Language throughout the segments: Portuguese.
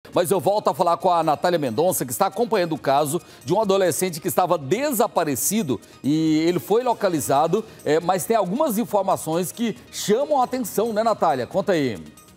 Mas eu volto a falar com a Natália Mendonça, que está acompanhando o caso de um adolescente que estava desaparecido e ele foi localizado, mas tem algumas informações que chamam a atenção, né, Natália? Conta aí.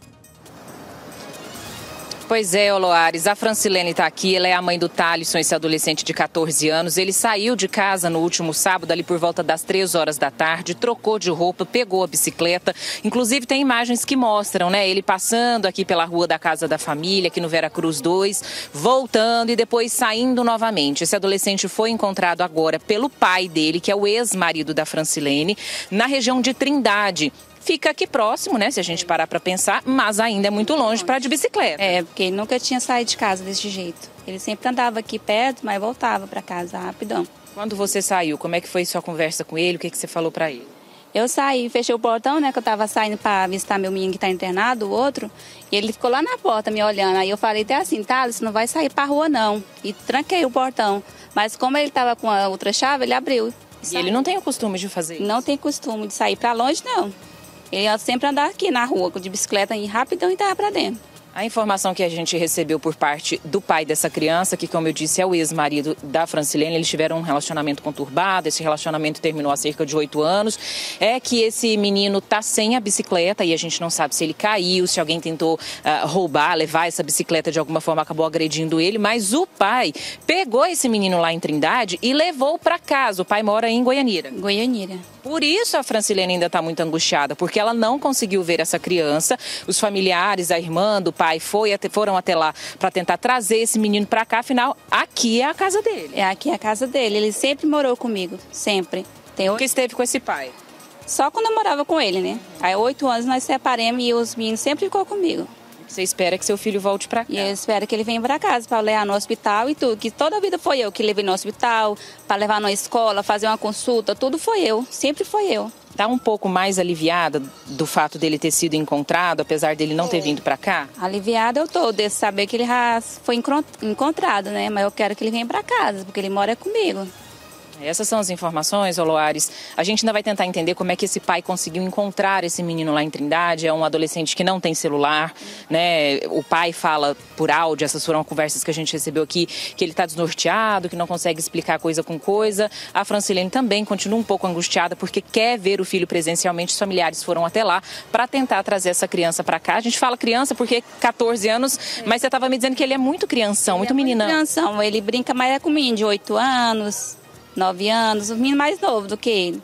Pois é, Oloares, a Francilene está aqui, ela é a mãe do Thalisson, esse adolescente de 14 anos. Ele saiu de casa no último sábado, ali por volta das 3 horas da tarde, trocou de roupa, pegou a bicicleta. Inclusive tem imagens que mostram, né, ele passando aqui pela rua da casa da família, aqui no Veracruz 2, voltando e depois saindo novamente. Esse adolescente foi encontrado agora pelo pai dele, que é o ex-marido da Francilene, na região de Trindade. Fica aqui próximo, né, se a gente parar para pensar, mas ainda é muito longe para de bicicleta. É, porque ele nunca tinha saído de casa desse jeito. Ele sempre andava aqui perto, mas voltava para casa rapidão. Quando você saiu, como é que foi sua conversa com ele? O que você falou para ele? Eu saí, fechei o portão, né, que eu tava saindo para visitar meu menino que tá internado, o outro, e ele ficou lá na porta me olhando. Aí eu falei até assim, Thales, você não vai sair pra rua não. E tranquei o portão. Mas como ele tava com a outra chave, ele abriu. E ele não tem o costume de fazer isso? Não tem costume de sair para longe, não. Ele ia sempre andar aqui na rua, de bicicleta, e rapidão e tava para dentro. A informação que a gente recebeu por parte do pai dessa criança, que, como eu disse, é o ex-marido da Francilene, eles tiveram um relacionamento conturbado, esse relacionamento terminou há cerca de 8 anos, é que esse menino tá sem a bicicleta e a gente não sabe se ele caiu, se alguém tentou roubar, levar essa bicicleta de alguma forma, acabou agredindo ele, mas o pai pegou esse menino lá em Trindade e levou para casa. O pai mora em Goianira. Goianira. Por isso a Francilene ainda está muito angustiada, porque ela não conseguiu ver essa criança. Os familiares, a irmã do pai foram até lá para tentar trazer esse menino para cá. Afinal, aqui é a casa dele. É, aqui é a casa dele. Ele sempre morou comigo, sempre. O que esteve com esse pai? Só quando eu morava com ele, né? Aí 8 anos nós separamos e os meninos sempre ficou comigo. Você espera que seu filho volte para cá? E eu espero que ele venha para casa para levar no hospital e tudo. Que toda a vida foi eu que levei no hospital, para levar na escola, fazer uma consulta, tudo foi eu. Sempre foi eu. Está um pouco mais aliviada do fato dele ter sido encontrado, apesar dele não ter vindo para cá? Aliviada eu tô, de saber que ele já foi encontrado, né? Mas eu quero que ele venha para casa, porque ele mora comigo. Essas são as informações, Oloares. A gente ainda vai tentar entender como é que esse pai conseguiu encontrar esse menino lá em Trindade. É um adolescente que não tem celular, né? O pai fala por áudio, essas foram conversas que a gente recebeu aqui, que ele está desnorteado, que não consegue explicar coisa com coisa. A Francilene também continua um pouco angustiada porque quer ver o filho presencialmente. Os familiares foram até lá para tentar trazer essa criança para cá. A gente fala criança porque 14 anos, mas você estava me dizendo que ele é muito crianção, muito meninão. Muito crianção, ele brinca mais com menino de 8 anos... 9 anos, o menino mais novo do que ele.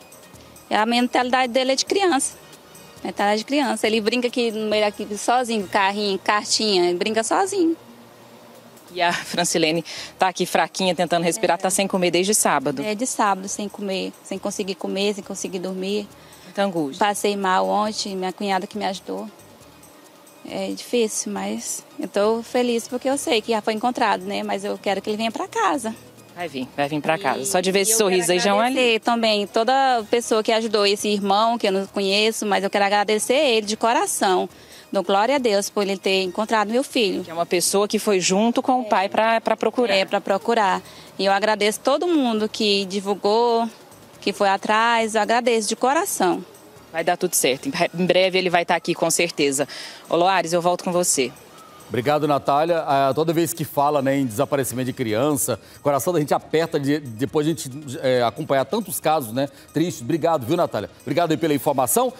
A mentalidade dele é de criança. Mentalidade de criança. Ele brinca aqui no meio aqui sozinho, carrinho, cartinha, ele brinca sozinho. E a Francilene tá aqui fraquinha, tentando respirar, tá sem comer desde sábado. É, de sábado, sem comer, sem conseguir comer, sem conseguir dormir. Muita angústia. Passei mal ontem, minha cunhada que me ajudou. É difícil, mas eu tô feliz porque eu sei que já foi encontrado, né? Mas eu quero que ele venha para casa. Vai vir para casa. Só de ver esse sorriso aí já é um alívio. Também toda pessoa que ajudou esse irmão, que eu não conheço, mas eu quero agradecer ele de coração. Dou glória a Deus por ele ter encontrado meu filho. Que é uma pessoa que foi junto com o pai para procurar. É, para procurar. E eu agradeço todo mundo que divulgou, que foi atrás, eu agradeço de coração. Vai dar tudo certo. Em breve ele vai estar aqui, com certeza. Oloares, eu volto com você. Obrigado, Natália. Toda vez que fala, né, em desaparecimento de criança, o coração da gente aperta depois de a gente acompanhar tantos casos, né, tristes. Obrigado, viu, Natália? Obrigado aí pela informação.